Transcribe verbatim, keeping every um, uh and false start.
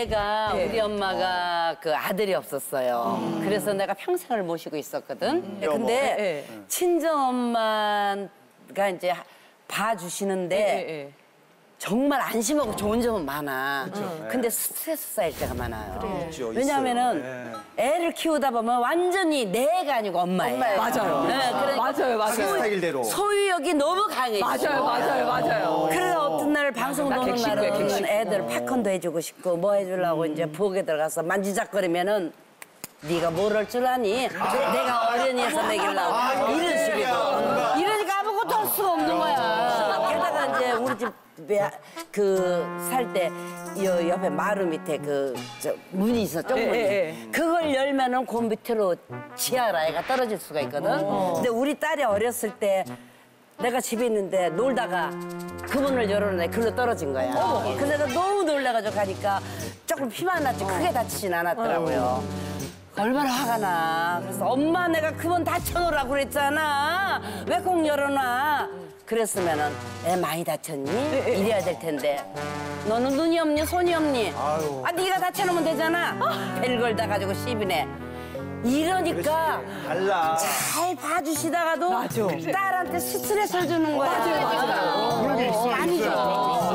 내가 네. 우리 엄마가 그 아들이 없었어요. 음. 그래서 내가 평생을 모시고 있었거든. 음. 근데 네. 친정 엄마가 이제 봐주시는데 네, 네. 정말 안심하고 좋은 점은 많아. 음. 근데 스트레스 쌓일 때가 많아요. 있죠, 왜냐하면은 있어요. 애를 키우다 보면 완전히 내가 아니고 엄마예요. 맞아요. 네, 그러니까 맞아요, 맞아요. 스타일대로. 소유욕이 너무 강해져. 맞아요, 맞아요, 맞아요. 그래서 어떤 날 방송 나 노는 객식구야, 날은 객식구. 애들 팝콘도 해주고 싶고 뭐 해주려고 이제 부엌에 들어가서 만지작거리면은 네가 뭘 할 줄 아니? 내가 어련히해서 먹이려고 이런 식이고 이러니까 아무것도 할 수가 없는 거야. 게다가 이제 우리 집 그 살 때 옆에 마루 밑에 그 저 문이 있어 좁은 예, 문. 예, 예. 그걸 열면은 그 밑으로 치아라 애가 떨어질 수가 있거든. 근데 우리 딸이 어렸을 때 내가 집에 있는데 놀다가 그 문을 열어놓으니 글로 떨어진 거야. 근데 내가 너무 놀라가지고 가니까 조금 피만 났지 크게 다치진 않았더라고요. 얼마나 화가 나. 그래서 엄마 내가 그 문 닫혀놓으라고 그랬잖아. 왜 꼭 열어놔? 그랬으면은 애 많이 다쳤니? 이래야 될 텐데. 너는 눈이 없니? 손이 없니? 아유. 아 네가 다쳐놓으면 되잖아. 별걸 다 가지고 시비네. 이러니까 달라. 잘 봐주시다가도 맞아. 딸한테 스트레스를 주는 거야. 맞아요, 맞아요. 그런 게 있어, 아니죠. 있어요.